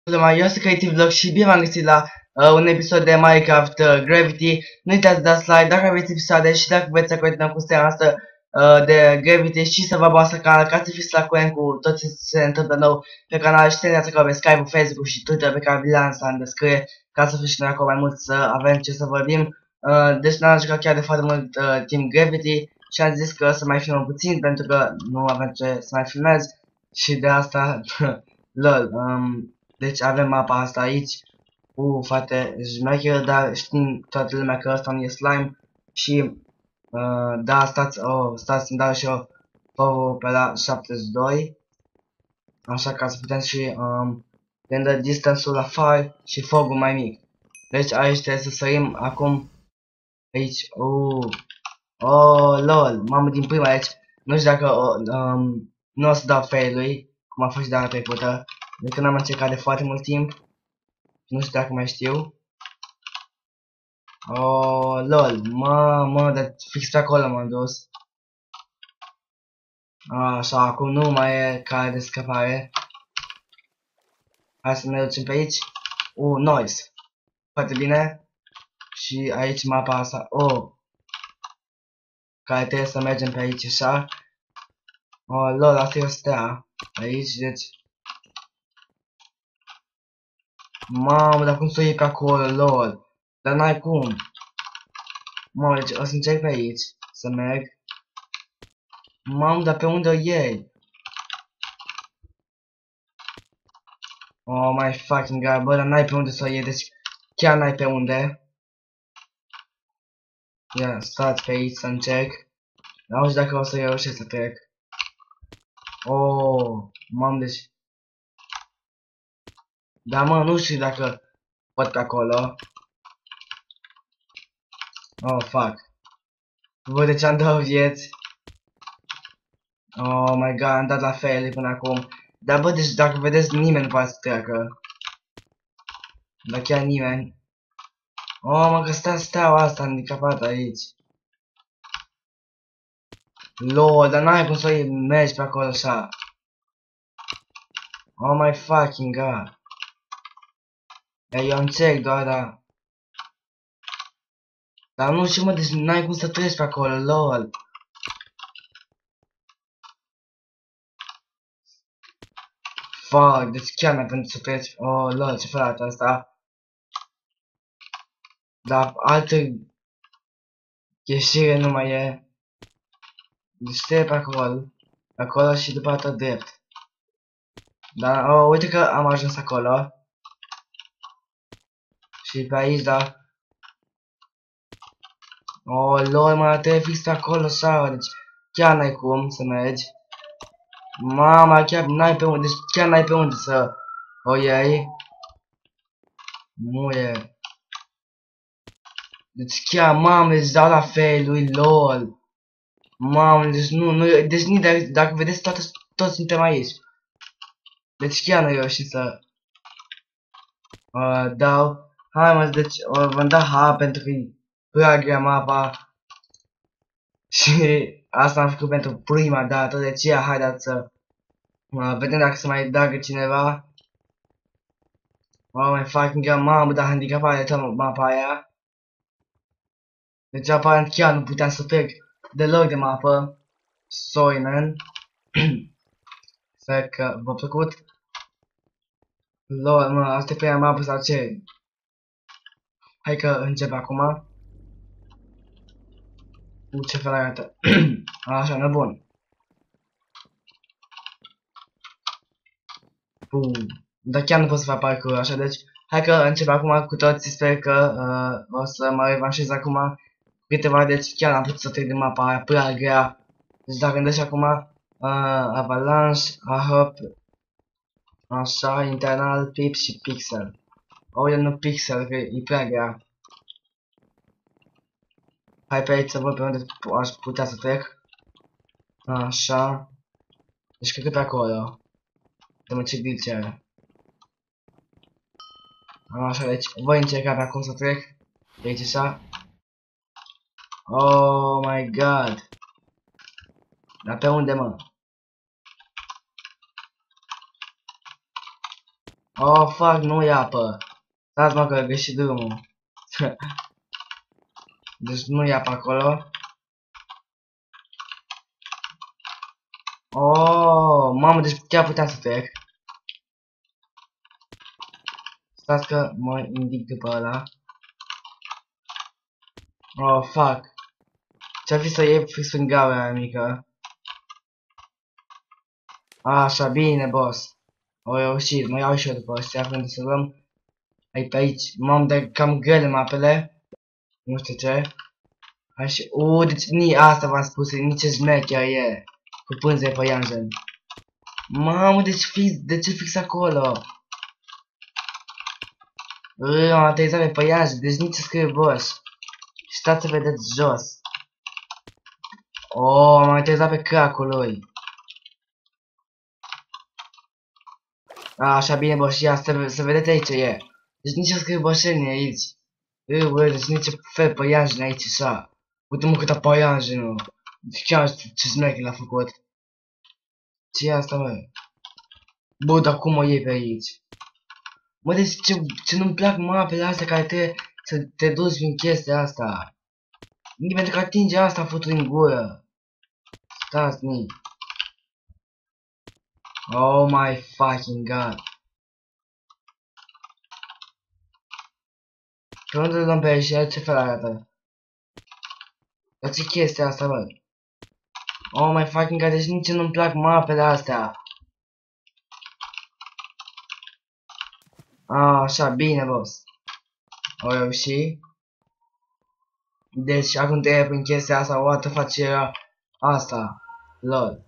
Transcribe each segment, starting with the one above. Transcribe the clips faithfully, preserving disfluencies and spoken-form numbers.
Lumea, eu sunt Creative Vlog și bine v-am găsit la uh, un episod de Minecraft uh, Gravity. Nu uitați să dați like dacă aveți episoade și dacă vreți să continuăm cu seria asta uh, de Gravity și să vă abonați la canal ca să fiți la curent cu tot ce se întâmplă nou pe canal și să acolo pe Skype, Facebook și Twitter pe care vi le-am lăsat în descriere ca să fiți și noi acolo mai mult să avem ce să vorbim. Uh, deci n-am jucat chiar de foarte mult uh, Team Gravity și am zis că să mai filmăm puțin pentru că nu avem ce să mai filmez și de asta lol. Um, Deci avem mapa asta aici cu foarte șmecheră, dar știm toată lumea că ăsta nu e slime și uh, da, stați, oh, stați să-mi dau și eu power pe la șaptezeci și doi, așa ca să putem și um, render distance-ul la fire și fogul mai mic. Deci aici trebuie să sărim acum aici, uh, oh, lol, mamă din prima aici, nu știu dacă uh, um, nu o să dau fail-ui, cum a fost și data trecută, de când am încercat de foarte mult timp. Nu știu dacă mai știu. Oh, lol, mă, mă, dar fix pe acolo m-am dus. Așa, acum nu mai e cale de scăpare. Hai să ne ducem pe aici. Uh, noise. Foarte bine. Și aici mapa asta. Oh. Care trebuie să mergem pe aici, așa. Oh, lol, asta e o stea. Aici, deci. Mamă, dar cum să iei pe acolo, lol. Dar n-ai cum. Mamă, deci o să încerc pe aici. Să merg. Mamă, dar pe unde o iei? Oh my fucking god, bă, dar n-ai pe unde să o iei, deci chiar n-ai pe unde. Ia, stați pe aici să încerc. Nu știu dacă o să reușesc să trec. Oh, mamă, deci. Da, mă, nu știu dacă pot pe acolo. Oh, fuck. Bă, deci am două vieți. Oh my god, am dat la fail până acum. Dar bă, deci dacă vedeți, nimeni nu poate să treacă. Dar chiar nimeni. Oh, mă, că stă steaua asta handicapată aici. Lol, dar n-ai cum să mergi pe acolo așa. Oh my fucking god. Dar eu încerc doar, dar... Dar nu știu, mă, deci n-ai cum să treci pe acolo, lol. Fuck, deci chiar n-ai pentru să treci. Oh, lol, ce frate asta. Dar altă ieșire nu mai e. Deci trebuie pe acolo. Pe acolo și după atât drept. Dar, oh, uite că am ajuns acolo. Și pe aici, da. Oh, lol, mă, trebuie fix pe acolo, așa, deci chiar n-ai cum să mergi. Mama, chiar n-ai pe unde, deci chiar n-ai pe unde să o iei. Nu e. Deci chiar, mamă, îți dau la fail lui, lol. Mamă, deci nu, nu, deci nici dacă, dacă vedeți toate, toți suntem aici. Deci chiar nu reușit să uh, dau. Hai mă, deci uh, v-am dat ha pentru că-i prea grea mapa. Și asta am făcut pentru prima dată, deci ia, haideți să uh, vedem dacă se mai dagă cineva. Oh my fucking god, mamă, dar handicapare de tot mapa aia. Deci aparent chiar nu puteam să trec deloc de mapă. Sorry, man. Sper că v-a plăcut. Lol, mă, asta e prima mapă sau ce? Hai că încep acum. U, ce fel arată. Așa, nebun. Bum. Dar chiar nu pot să fac parkour, așa, deci hai că încep acum cu toții, sper că uh, o să mă revanșez acum câteva, deci chiar am putut să trec de mapa aia prea grea. Deci dacă gândesc acum, uh, Avalanche, Ahop, așa, Internal, Pip și Pixel. O, eu nu Pixel, că e prea grea. Hai pe aici să văd pe unde aș putea să trec. Așa. Deci cred că pe acolo. Dă-mă ce glitch are. Așa, deci voi încerca pe acum să trec. De aici așa. Oh my god. Dar pe unde, mă? Oh, fuck, nu e apă. Stați mă că a găsit drumul. Deci nu e apă acolo. Oh, mamă, deci chiar puteam să trec. Stați că mă indic după ăla. Oh, fuck. Ce-ar fi să iei fix în gaura aia mică? Așa, bine, boss. O reușit, mă iau și eu după ăstea, pentru să luăm. Hai pe aici, mamă, dar cam grele mapele. Nu știu ce. Hai și, uuu, deci ni asta v-am spus, nici șmecher e. Cu pânze pe Ianjen. Mamă, deci fix, de ce fix acolo? Rrrr, am aterizat pe Păianjen, deci nici scrie boss. Stați să vedeți jos. Oh, am aterizat pe cracul lui. A, așa bine, boss, ia, să, să vedeți aici e. Deci nici scrie boșenie aici. Rrrr, deci nici fel Păianjen aici, așa. Uite-mă câtă Păianjenul. Deci chiar știu ce smecher l-a făcut. Ce e asta, mă? Bă, dar cum o iei pe aici? Mă, deci ce, ce nu-mi plac mapele astea care trebuie să te duci prin chestia asta. Nici pentru că atinge asta făcut în gură. Stați, ni. Oh my fucking god. Pe unde îl dăm pe aici? Ce fel arată? Dar ce chestia asta, bă? Oh my fucking god, deci nici nu-mi plac mapele astea. Ah, așa, bine, boss. O reuși. Deci, acum trebuie prin chestia asta, o dată face asta. Lol.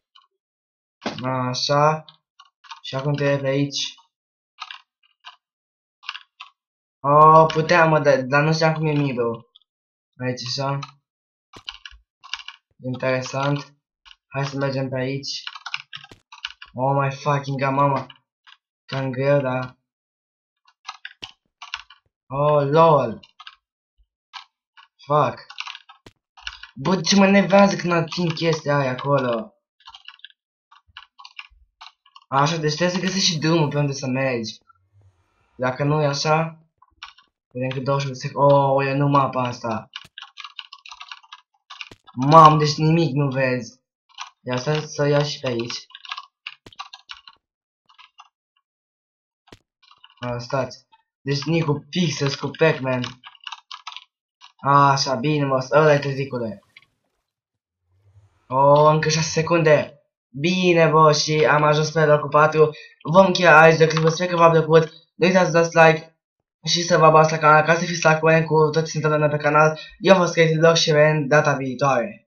Așa. Și acum trebuie pe aici. Oh, puteam, mă, dar, dar nu știam cum e middle. Aici, așa. Interesant. Hai să mergem pe aici. Oh my fucking god, mama. Cam greu, da. Oh, lol. Fuck. Bă, ce mă nevează când ating chestia aia acolo. Așa, deci trebuie să găsești și drumul pe unde să mergi. Dacă nu e așa, vedem că douăzeci de secunde. Oh, e nu mapa asta. Mam, deci nimic nu vezi. Ia stai să iau și pe aici. A, stați. Deci Nicu Pixels cu Pac-Man. Așa, bine, mă, ăla-i tăzicule. Oh, încă șase secunde. Bine, bă, și am ajuns pe locul patru. Vom încheia aici, dacă vă sper că v-a plăcut. Nu uitați să dați like și să vă abonați la canal ca să fiți la curent cu tot ce se întâmplă pe canal. Eu vă scriu loc și vedem data viitoare.